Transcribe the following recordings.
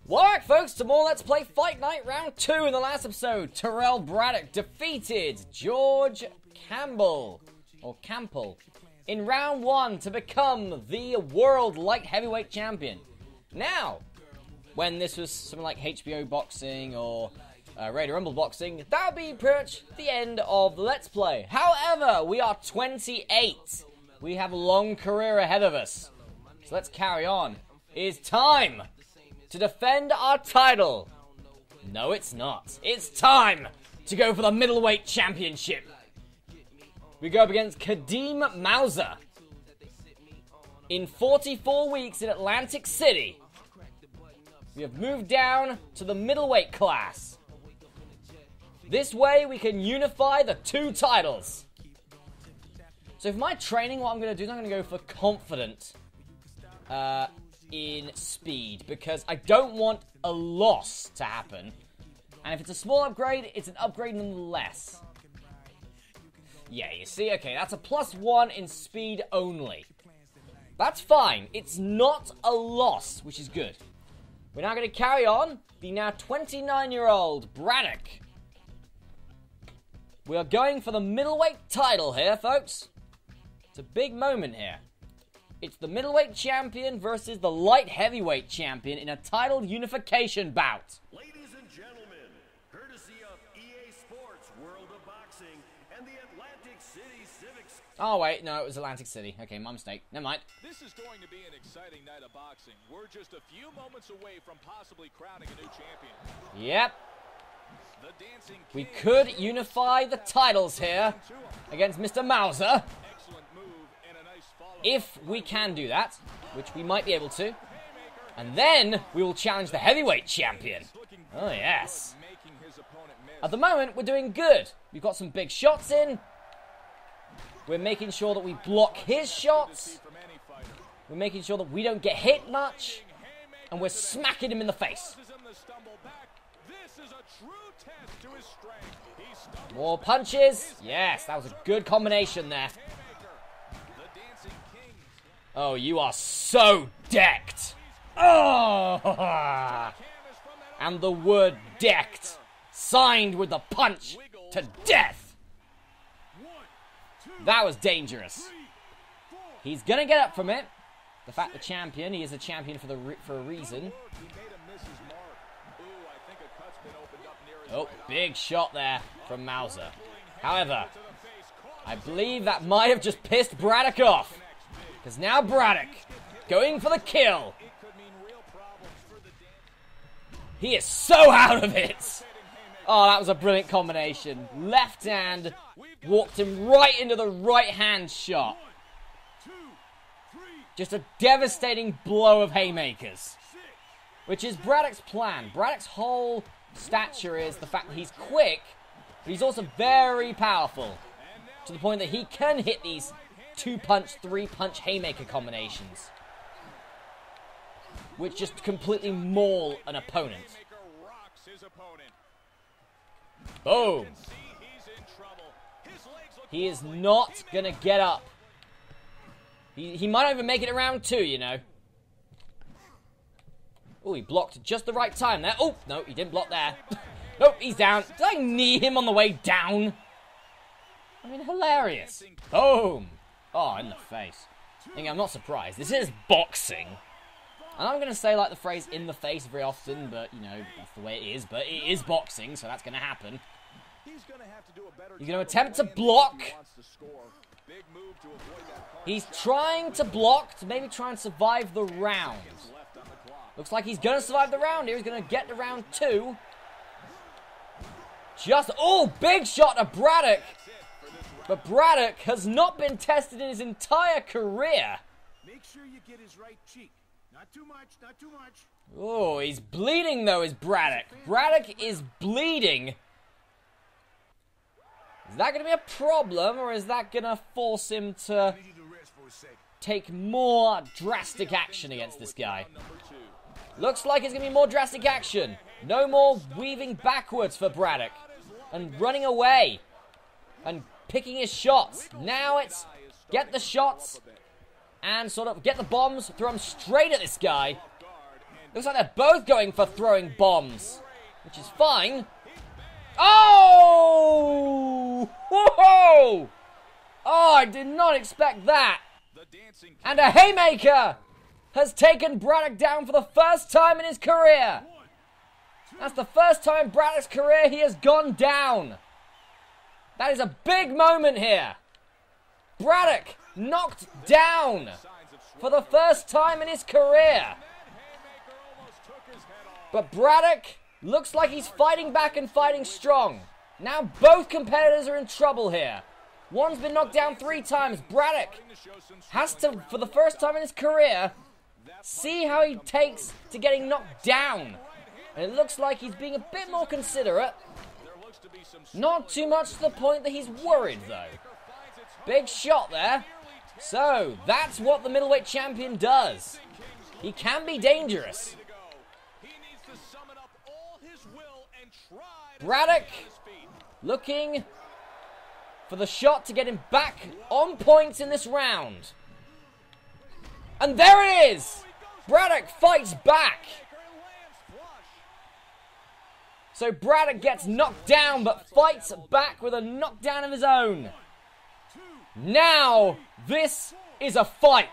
Welcome back, folks, to more Let's Play Fight Night Round 2. In the last episode, Terrell Braddock defeated George Campbell in round 1 to become the World Light Heavyweight Champion. Now, when this was something like HBO Boxing or Radio Rumble Boxing, that would be pretty much the end of the Let's Play. However, we are 28. We have a long career ahead of us. So let's carry on. It's time to defend our title. No, it's not. It's time to go for the middleweight championship. We go up against Kadeem Mauser in 44 weeks in Atlantic City. We have moved down to the middleweight class. This way we can unify the two titles. So for my training, what I'm going to do is I'm going to go for confident in speed, because I don't want a loss to happen. And if it's a small upgrade, it's an upgrade nonetheless. Yeah, you see? Okay, that's a +1 in speed only. That's fine. It's not a loss, which is good. We're now going to carry on the now 29-year-old Braddock. We are going for the middleweight title here, folks. It's a big moment here. It's the middleweight champion versus the light heavyweight champion in a title unification bout. Ladies and gentlemen, courtesy of EA Sports, World of Boxing, and the Atlantic City Civics. Oh, wait, no, it was Atlantic City. Okay, my mistake. Never mind. This is going to be an exciting night of boxing. We're just a few moments away from possibly crowning a new champion. Yep. We could unify the titles here against Mr. Mauser. If we can do that, which we might be able to. And then we will challenge the heavyweight champion. Oh, yes. At the moment, we're doing good. We've got some big shots in. We're making sure that we block his shots. We're making sure that we don't get hit much. And we're smacking him in the face. More punches. Yes, that was a good combination there. Oh, you are so decked. Oh! And the word decked, signed with the punch to death. That was dangerous. He's gonna get up from it. The fact the champion, he is a champion for a reason. Oh, big shot there from Mauser. However, I believe that might have just pissed Braddock off. Because now Braddock, going for the kill. He is so out of it. Oh, that was a brilliant combination. Left hand, walked him right into the right hand shot. Just a devastating blow of haymakers. Which is Braddock's plan. Braddock's whole stature is the fact that he's quick, but he's also very powerful. To the point that he can hit these 2-punch, 3-punch haymaker combinations, which just completely maul an opponent. Boom! He is not gonna get up. He might not even make it around 2, you know. Oh, he blocked just the right time there. Oh, no, he didn't block there. Nope, he's down. Did I knee him on the way down? I mean, hilarious. Boom! Oh, in the face. I'm not surprised. This is boxing. And I'm going to say, like, the phrase in the face very often, but, you know, that's the way it is. But it is boxing, so that's going to happen. He's going to attempt to block. He's trying to block to maybe try and survive the round. Looks like he's going to survive the round here. He's going to get to round 2. Oh, big shot to Braddock. But Braddock has not been tested in his entire career. Make sure you get his right cheek. Not too much, not too much. Oh, he's bleeding though, is Braddock. Braddock is bleeding. Is that going to be a problem, or is that going to force him to take more drastic action against this guy? Looks like it's going to be more drastic action. No more weaving backwards for Braddock and running away and picking his shots. Now it's get the shots and sort of get the bombs, throw them straight at this guy. Looks like they're both going for throwing bombs, which is fine. Oh! Whoa! Oh, I did not expect that. And a haymaker has taken Braddock down for the first time in his career. That's the first time in Braddock's career he has gone down. That is a big moment here. Braddock knocked down for the first time in his career. But Braddock looks like he's fighting back and fighting strong. Now both competitors are in trouble here. One's been knocked down 3 times. Braddock has to, for the first time in his career, see how he takes to getting knocked down. And it looks like he's being a bit more considerate. Not too much to the point that he's worried, though. Big shot there. So, that's what the middleweight champion does. He can be dangerous. Braddock looking for the shot to get him back on points in this round. And there it is! Braddock fights back. So Braddock gets knocked down but fights back with a knockdown of his own. Now, this is a fight.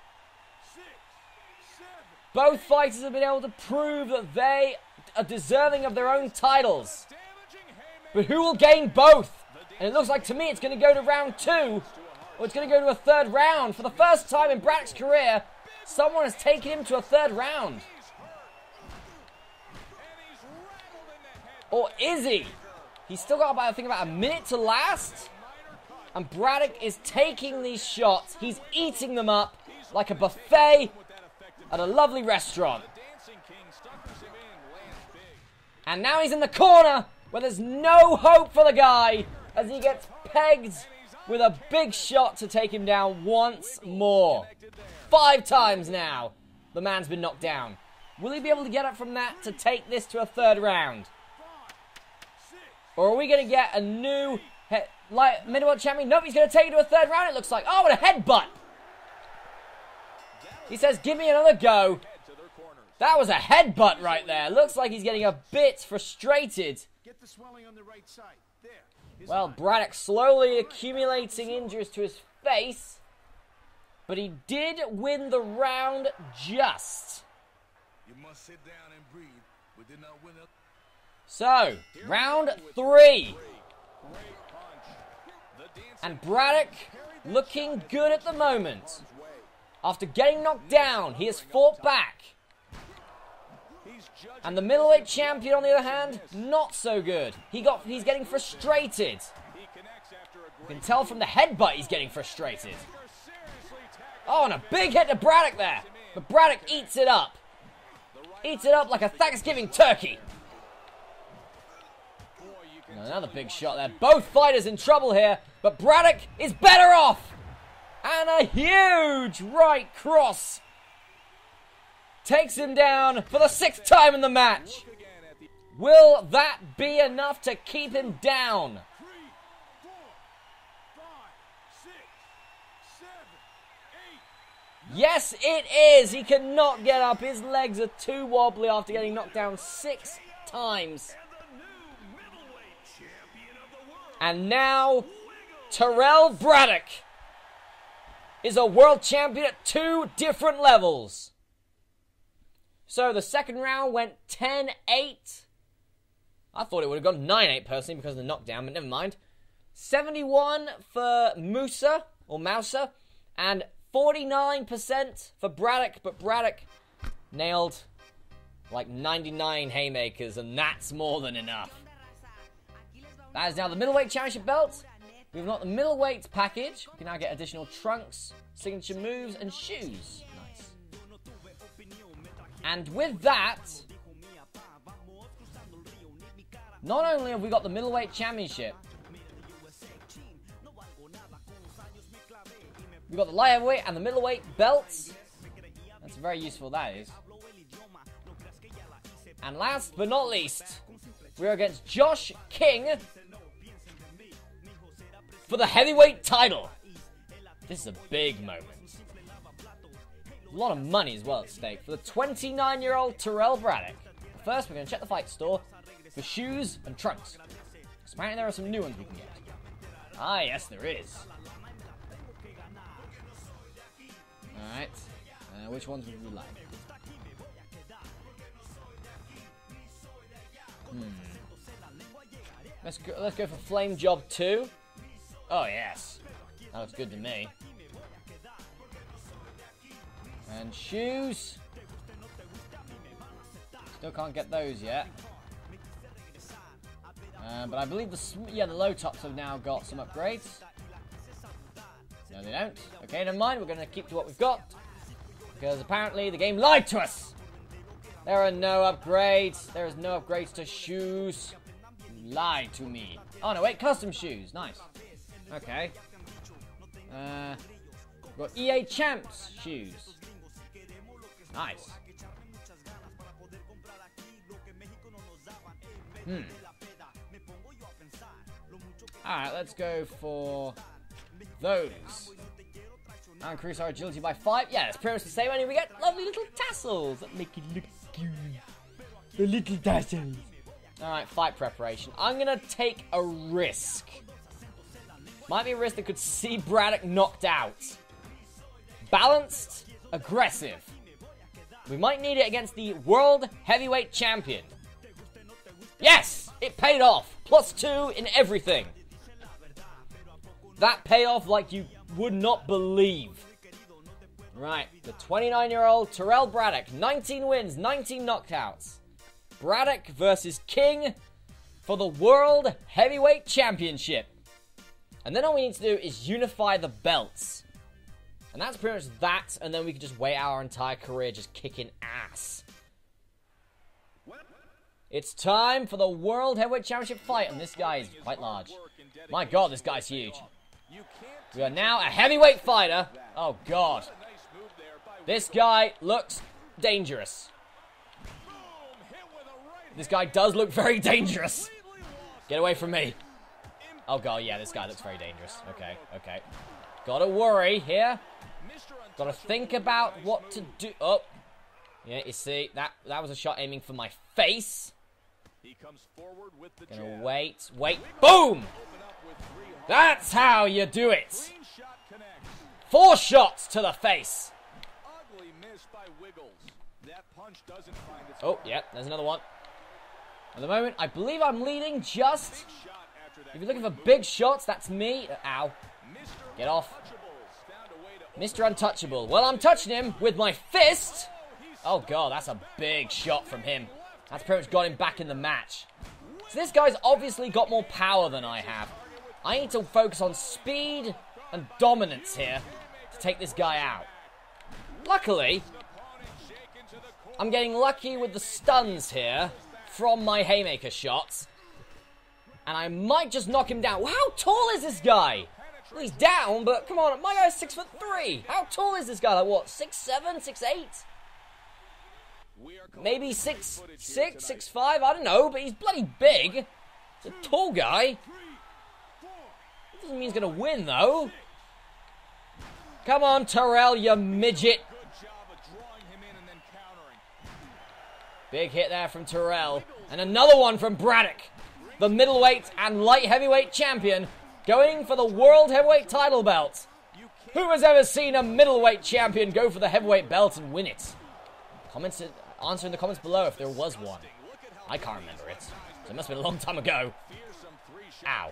Both fighters have been able to prove that they are deserving of their own titles. But who will gain both? And it looks like to me it's going to go to round 2. Or it's going to go to a 3rd round. For the first time in Braddock's career, someone has taken him to a 3rd round. Or is he? He's still got about, I think, about a minute to last. And Braddock is taking these shots. He's eating them up like a buffet at a lovely restaurant. And now he's in the corner where there's no hope for the guy as he gets pegged with a big shot to take him down once more. 5 times now the man's been knocked down. Will he be able to get up from that to take this to a 3rd round? Or are we going to get a new middleweight champion? Nope, he's going to take it to a 3rd round, it looks like. Oh, and a headbutt. He says, give me another go. That was a headbutt right there. Looks like he's getting a bit frustrated. Well, Braddock slowly accumulating injuries to his face. But he did win the round just. So, round 3. And Braddock looking good at the moment. After getting knocked down, he has fought back. And the middleweight champion, on the other hand, not so good. He's getting frustrated. You can tell from the headbutt he's getting frustrated. Oh, and a big hit to Braddock there. But Braddock eats it up. Eats it up like a Thanksgiving turkey. And another big shot there. Both fighters in trouble here, but Braddock is better off. And a huge right cross takes him down for the 6th time in the match. Will that be enough to keep him down? 3, 4, 5, 6, 7, 8. Yes, it is. He cannot get up. His legs are too wobbly after getting knocked down 6 times. And now, Terrell Braddock is a world champion at 2 different levels. So the 2nd round went 10-8. I thought it would have gone 9-8 personally because of the knockdown, but never mind. 71 for Moussa, and 49% for Braddock, but Braddock nailed like 99 haymakers, and that's more than enough. That is now the middleweight championship belt. We've got the middleweight package. We can now get additional trunks, signature moves, and shoes. Nice. And with that, not only have we got the middleweight championship, we've got the light heavyweight and the middleweight belts. That's very useful, that is. And last but not least, we're against Josh King for the heavyweight title. This is a big moment. A lot of money as well at stake for the 29-year-old Terrell Braddock. First, we're going to check the fight store for shoes and trunks. Apparently there are some new ones we can get. Ah, yes, there is. Alright. Which ones would we like? Let's go for Flame Job 2. Oh, yes. That looks good to me. And shoes. Still can't get those yet. But I believe the low tops have now got some upgrades. No, they don't. Okay, never mind. We're going to keep to what we've got. Because apparently the game lied to us. There are no upgrades. There is no upgrades to shoes. You lied to me. Oh, no, wait. Custom shoes. Nice. Okay. We've got EA Champs shoes. Nice. Alright, let's go for those. Now increase our agility by 5. Yeah, it's pretty much the same, only we get lovely little tassels that make it look cute. The little tassels. Alright, fight preparation. I'm gonna take a risk. Might be a risk that could see Braddock knocked out. Balanced, aggressive. We might need it against the World Heavyweight Champion. Yes! It paid off. +2 in everything. That payoff like you would not believe. Right, the 29-year-old Terrell Braddock. 19 wins, 19 knockouts. Braddock versus King for the World Heavyweight Championship. And then all we need to do is unify the belts. And that's pretty much that, and then we can just wait our entire career just kicking ass. It's time for the World Heavyweight Championship fight, and this guy is quite large. My god, this guy's huge. We are now a heavyweight fighter. Oh god. This guy looks dangerous. This guy does look very dangerous. Get away from me. Oh god, yeah, this guy looks very dangerous. Okay, okay. Gotta worry here. Gotta think about what to do. Oh. Yeah, you see, that was a shot aiming for my face. Gonna wait. Boom! That's how you do it. 4 shots to the face. Oh, yeah, there's another one. At the moment, I believe I'm leading just... If you're looking for big shots, that's me. Ow. Get off. Mr. Untouchable. Well, I'm touching him with my fist. Oh, God, that's a big shot from him. That's pretty much got him back in the match. So this guy's obviously got more power than I have. I need to focus on speed and dominance here to take this guy out. Luckily, I'm getting lucky with the stuns here from my haymaker shots. And I might just knock him down. Well, how tall is this guy? Well, he's down, but come on, my guy's 6'3". How tall is this guy? Like what, 6'7", 6'8"? Maybe 6'6", 6'5", I don't know, but he's bloody big. He's a tall guy. Doesn't mean he's gonna win, though. Come on, Terrell, you midget. Big hit there from Terrell. And another one from Braddock. The middleweight and light heavyweight champion going for the World Heavyweight title belt. Who has ever seen a middleweight champion go for the heavyweight belt and win it? Answer in the comments below if there was one. I can't remember it. So it must have been a long time ago. Ow.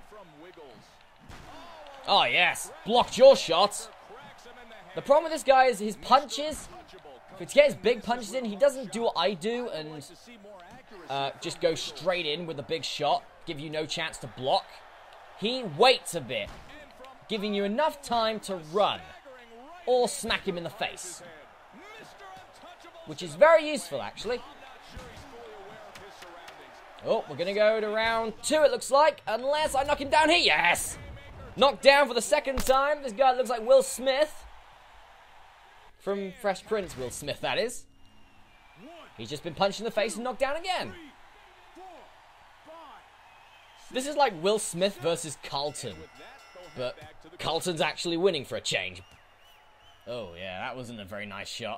Oh, yes. Blocked your shot. The problem with this guy is his punches. If to get his big punches in, he doesn't do what I do and just go straight in with a big shot, give you no chance to block. He waits a bit, giving you enough time to run or smack him in the face. Which is very useful, actually. Oh, we're going to go to round 2, it looks like. Unless I knock him down here. Yes! Knocked down for the second time. This guy looks like Will Smith. From Fresh Prince, Will Smith, that is. He's just been punched in the face and knocked down again. This is like Will Smith versus Carlton. But Carlton's actually winning for a change. Oh, yeah, that wasn't a very nice shot.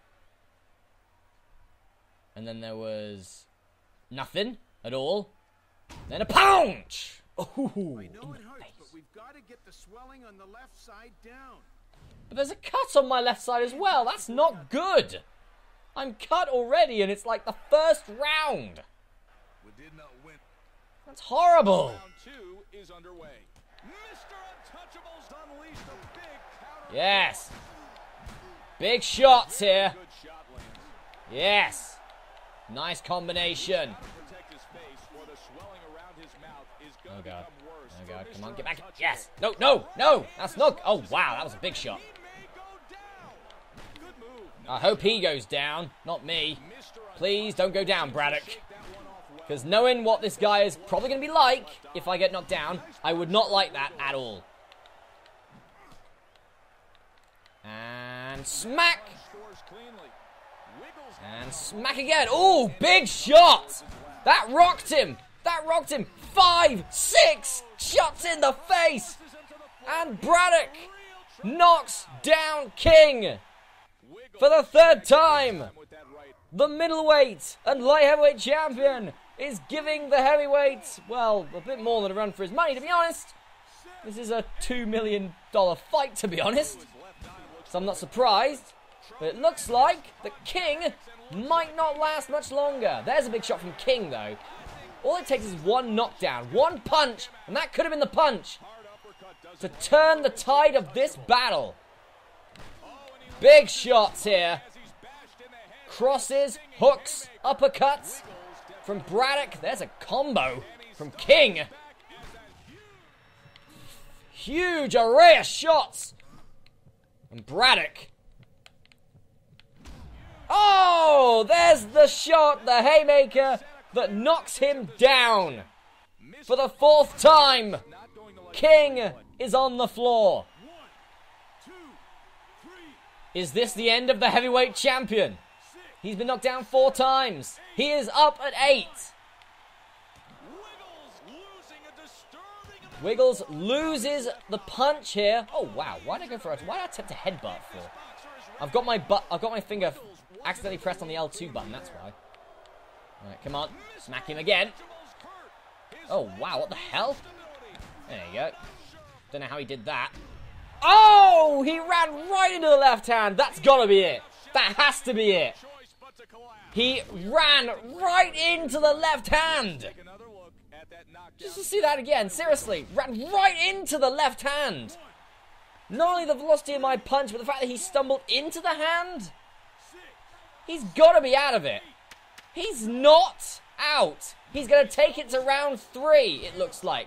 And then there was nothing at all. Then a punch! Ooh, I know it hurts, but we've got to get the swelling on the left side down. But there's a cut on my left side as well. That's not good. I'm cut already, and it's like the first round. We did not win. That's horrible. Round 2 is underway. Mr. Untouchable's unleashed a big counter. Yes. Big shots here. Good shot lands. Yes. Nice combination. Protect his face, or the swelling around his mouth is going Oh, to God. become worse. Oh, God. For Come on, Mr. get back. Untouchable. Yes. No, no, no. That's not... Oh, wow. That was a big shot. He may go down. Good move. I hope he goes down, not me. Please don't go down, Braddock. Because knowing what this guy is probably going to be like if I get knocked down, I would not like that at all. And smack. Scores cleanly. Wiggles And smack again. Oh, big shot. That rocked him. That rocked him. 5, 6 shots in the face. And Braddock knocks down King for the third time. with that right. The middleweight and light heavyweight champion is giving the heavyweight, well, a bit more than a run for his money, to be honest. This is a $2 million fight, to be honest. So I'm not surprised. But it looks like the King might not last much longer. There's a big shot from King, though. All it takes is one knockdown, one punch, and that could have been the punch to turn the tide of this battle. Big shots here. Crosses, hooks, uppercuts from Braddock. There's a combo from King. Huge array of shots. And Braddock. Oh, there's the shot, the haymaker that knocks him down. For the 4th time, King is on the floor. Is this the end of the heavyweight champion? He's been knocked down 4 times. He is up at 8. Wiggles loses the punch here. Oh wow! Why did I go for it? Why did I attempt a headbutt for? I've got my finger accidentally pressed on the L2 button. That's why. All right, come on, smack him again. Oh wow! What the hell? There you go. Don't know how he did that. Oh! He ran right into the left hand. That's gotta be it. That has to be it. He ran right into the left hand. Just to see that again, seriously, ran right into the left hand. Not only the velocity of my punch, but the fact that he stumbled into the hand. He's got to be out of it. He's not out. He's going to take it to round 3, it looks like.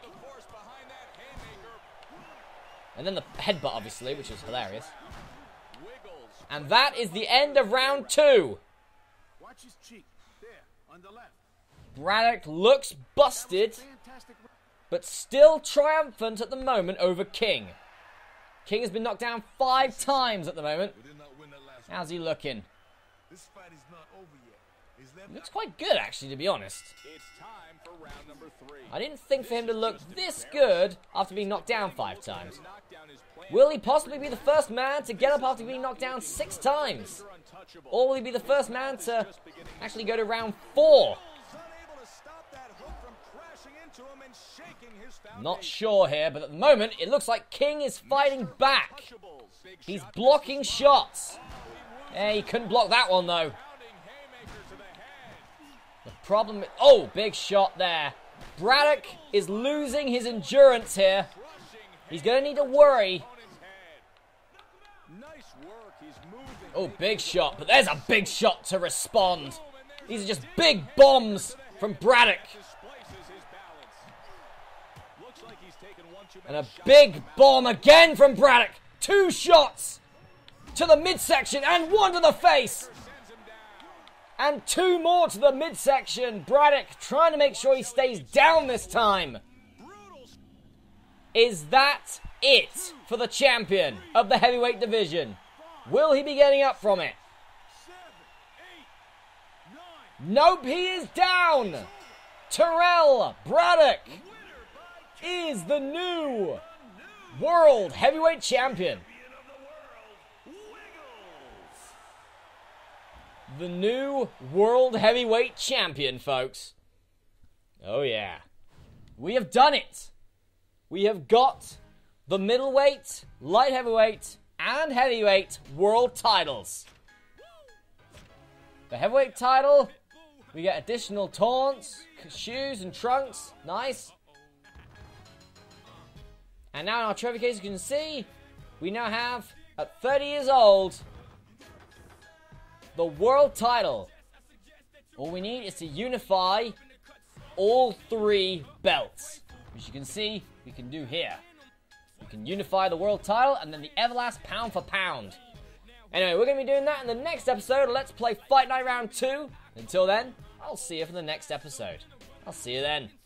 And then the headbutt, obviously, which was hilarious. And that is the end of round 2. Watch his cheek. There, on the left. Braddock looks busted, Fantastic. but still triumphant at the moment over King. King has been knocked down 5 times at the moment. We did not win that last How's he looking? This fight is not over yet. He's left Looks quite good, actually, to be honest. It's time for round number 3. I didn't think for him to look this good after being knocked down 5 times. Knockdown is planned. Will he possibly be the first man to get up after being knocked down 6 times? Or will he be the first man to actually go to round 4? Unable to stop that hook from crashing into him and shaking his foundation. Not sure here, but at the moment, it looks like King is fighting back. Big He's shot. blocking shots. He couldn't block that one, though. Pounding haymaker to the head. The problem... Oh, big shot there. Braddock is losing his endurance here. He's going to need to worry. Opponent's head. Nice work. He's moving. Oh, big shot. But there's a big shot to respond. These are just big bombs from Braddock. Displaces his balance. Looks like he's taken one too And many a shots. big bomb again from Braddock. 2 shots to the midsection and 1 to the face. Sends him down. And 2 more to the midsection. Braddock trying to make sure he stays down this time. Brutal. Is that it for the champion of the heavyweight division? Will he be getting up from it? 7, 8, 9. Nope, he is down. Terrell Braddock is the new world heavyweight champion. the new World Heavyweight Champion, folks. Oh, yeah. We have done it. We have got the middleweight, light heavyweight, and heavyweight world titles. The heavyweight title, we get additional taunts, shoes, and trunks. Nice. And now in our trophy case, you can see, we now have, at 30 years old, the world title. All we need is to unify all 3 belts, which you can see we can do here. We can unify the world title and then the Everlast pound for pound. Anyway, we're going to be doing that in the next episode of Let's Play Fight Night Round 2. Until then, I'll see you for the next episode. I'll see you then.